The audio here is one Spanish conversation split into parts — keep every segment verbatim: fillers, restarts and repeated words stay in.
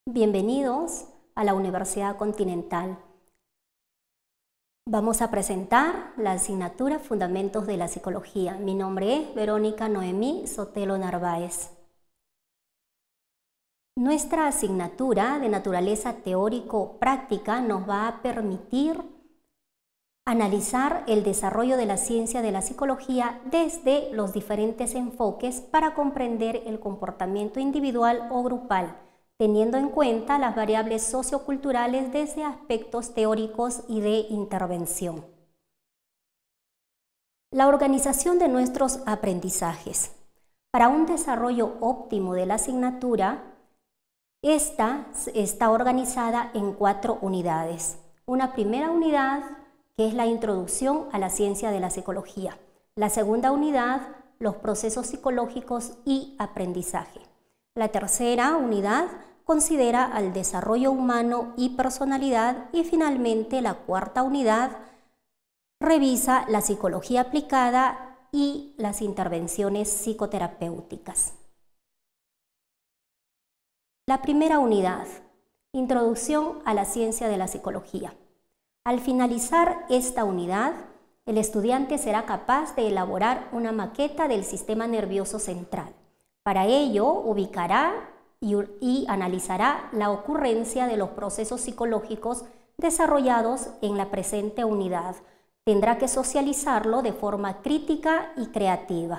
Bienvenidos a la Universidad Continental. Vamos a presentar la asignatura Fundamentos de la Psicología. Mi nombre es Verónica Noemí Sotelo Narváez. Nuestra asignatura de naturaleza teórico-práctica nos va a permitir analizar el desarrollo de la ciencia de la psicología desde los diferentes enfoques para comprender el comportamiento individual o grupal, teniendo en cuenta las variables socioculturales desde aspectos teóricos y de intervención. La organización de nuestros aprendizajes. Para un desarrollo óptimo de la asignatura, esta está organizada en cuatro unidades. Una primera unidad, que es la introducción a la ciencia de la psicología. La segunda unidad, los procesos psicológicos y aprendizaje. La tercera unidad considera al desarrollo humano y personalidad, y finalmente la cuarta unidad revisa la psicología aplicada y las intervenciones psicoterapéuticas. La primera unidad, introducción a la ciencia de la psicología. Al finalizar esta unidad, el estudiante será capaz de elaborar una maqueta del sistema nervioso central. Para ello, ubicará y, y analizará la ocurrencia de los procesos psicológicos desarrollados en la presente unidad. Tendrá que socializarlo de forma crítica y creativa.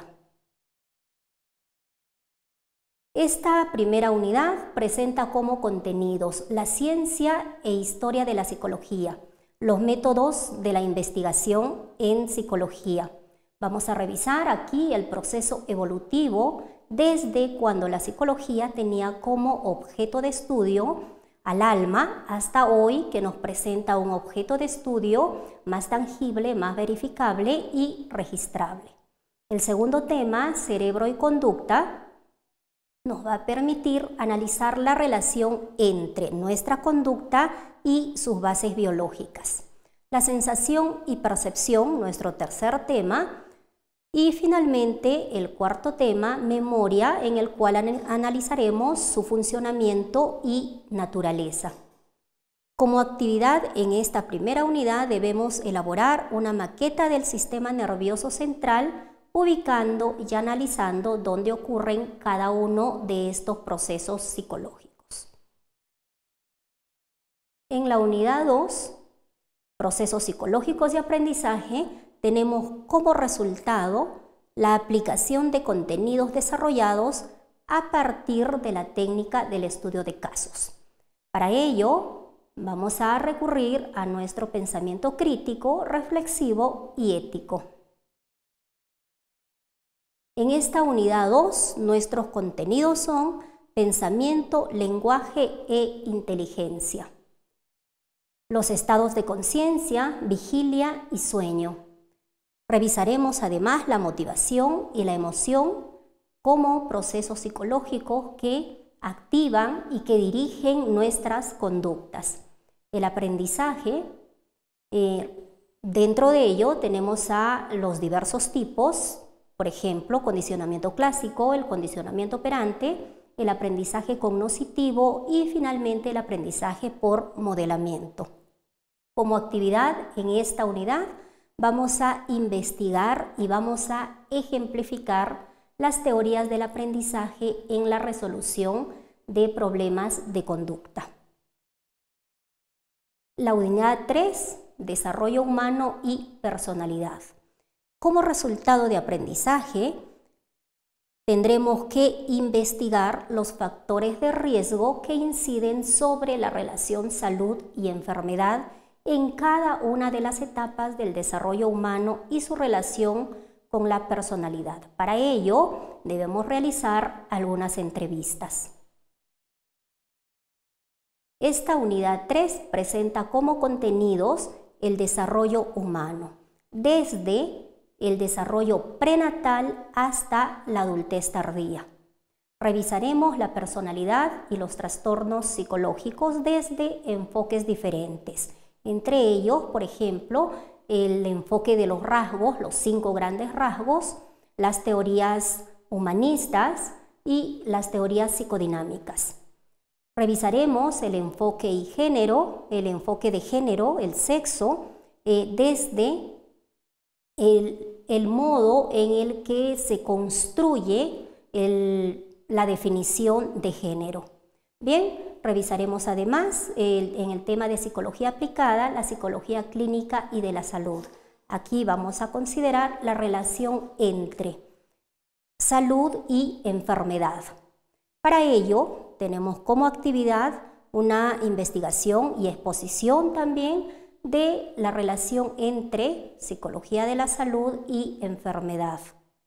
Esta primera unidad presenta como contenidos la ciencia e historia de la psicología, los métodos de la investigación en psicología. Vamos a revisar aquí el proceso evolutivo desde cuando la psicología tenía como objeto de estudio al alma hasta hoy, que nos presenta un objeto de estudio más tangible, más verificable y registrable. El segundo tema, cerebro y conducta, nos va a permitir analizar la relación entre nuestra conducta y sus bases biológicas. La sensación y percepción, nuestro tercer tema. Y finalmente el cuarto tema, memoria, en el cual analizaremos su funcionamiento y naturaleza. Como actividad en esta primera unidad debemos elaborar una maqueta del sistema nervioso central, ubicando y analizando dónde ocurren cada uno de estos procesos psicológicos. En la unidad dos, procesos psicológicos de aprendizaje, tenemos como resultado la aplicación de contenidos desarrollados a partir de la técnica del estudio de casos. Para ello, vamos a recurrir a nuestro pensamiento crítico, reflexivo y ético. En esta unidad dos, nuestros contenidos son pensamiento, lenguaje e inteligencia. Los estados de conciencia, vigilia y sueño. Revisaremos además la motivación y la emoción como procesos psicológicos que activan y que dirigen nuestras conductas. El aprendizaje, eh, dentro de ello tenemos a los diversos tipos, por ejemplo, condicionamiento clásico, el condicionamiento operante, el aprendizaje cognoscitivo y finalmente el aprendizaje por modelamiento. Como actividad en esta unidad vamos a investigar y vamos a ejemplificar las teorías del aprendizaje en la resolución de problemas de conducta. La unidad tres, desarrollo humano y personalidad. Como resultado de aprendizaje, tendremos que investigar los factores de riesgo que inciden sobre la relación salud y enfermedad en cada una de las etapas del desarrollo humano y su relación con la personalidad. Para ello, debemos realizar algunas entrevistas. Esta unidad tres presenta como contenidos el desarrollo humano, desde el desarrollo prenatal hasta la adultez tardía. Revisaremos la personalidad y los trastornos psicológicos desde enfoques diferentes. Entre ellos, por ejemplo, el enfoque de los rasgos, los cinco grandes rasgos, las teorías humanistas y las teorías psicodinámicas. Revisaremos el enfoque y género, el enfoque de género, el sexo, eh, desde el, el modo en el que se construye el, la definición de género. Bien, revisaremos además el, en el tema de psicología aplicada, la psicología clínica y de la salud. Aquí vamos a considerar la relación entre salud y enfermedad. Para ello, tenemos como actividad una investigación y exposición también de la relación entre psicología de la salud y enfermedad.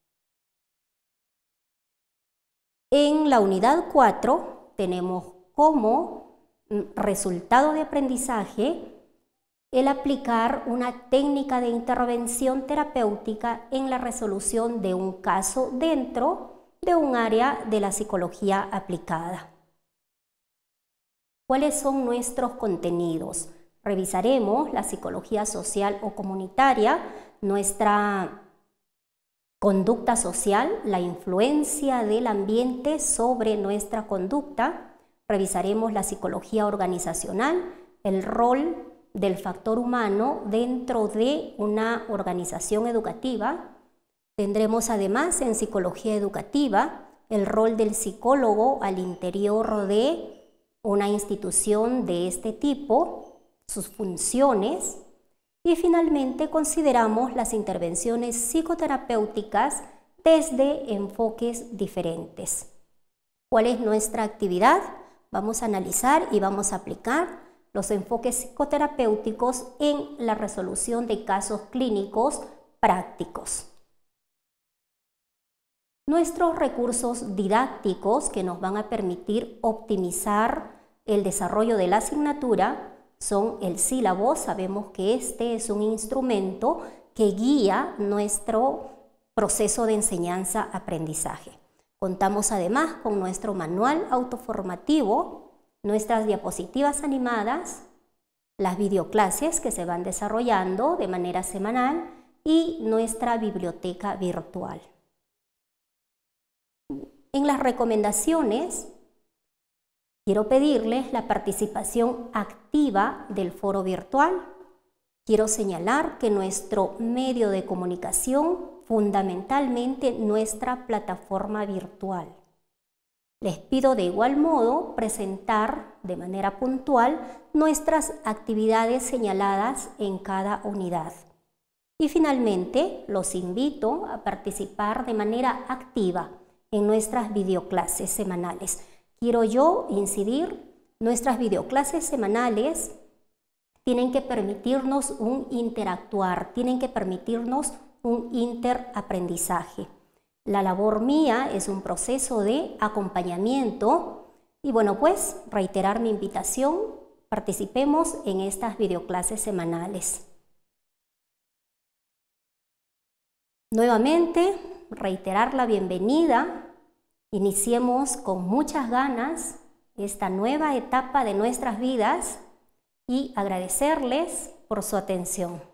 En la unidad cuatro tenemos como resultado de aprendizaje el aplicar una técnica de intervención terapéutica en la resolución de un caso dentro de un área de la psicología aplicada. ¿Cuáles son nuestros contenidos? Revisaremos la psicología social o comunitaria, nuestra conducta social, la influencia del ambiente sobre nuestra conducta. Revisaremos la psicología organizacional, el rol del factor humano dentro de una organización educativa. Tendremos además en psicología educativa el rol del psicólogo al interior de una institución de este tipo, sus funciones, y finalmente consideramos las intervenciones psicoterapéuticas desde enfoques diferentes. ¿Cuál es nuestra actividad? Vamos a analizar y vamos a aplicar los enfoques psicoterapéuticos en la resolución de casos clínicos prácticos. Nuestros recursos didácticos que nos van a permitir optimizar el desarrollo de la asignatura son el sílabo. Sabemos que este es un instrumento que guía nuestro proceso de enseñanza-aprendizaje. Contamos además con nuestro manual autoformativo, nuestras diapositivas animadas, las videoclases que se van desarrollando de manera semanal y nuestra biblioteca virtual. En las recomendaciones, quiero pedirles la participación activa del foro virtual. Quiero señalar que nuestro medio de comunicación, fundamentalmente nuestra plataforma virtual. Les pido de igual modo presentar de manera puntual nuestras actividades señaladas en cada unidad. Y finalmente, los invito a participar de manera activa en nuestras videoclases semanales. Quiero yo incidir, nuestras videoclases semanales tienen que permitirnos un interactuar, tienen que permitirnos un interaprendizaje. La labor mía es un proceso de acompañamiento y bueno, pues reiterar mi invitación, participemos en estas videoclases semanales. Nuevamente, reiterar la bienvenida, iniciemos con muchas ganas esta nueva etapa de nuestras vidas y agradecerles por su atención.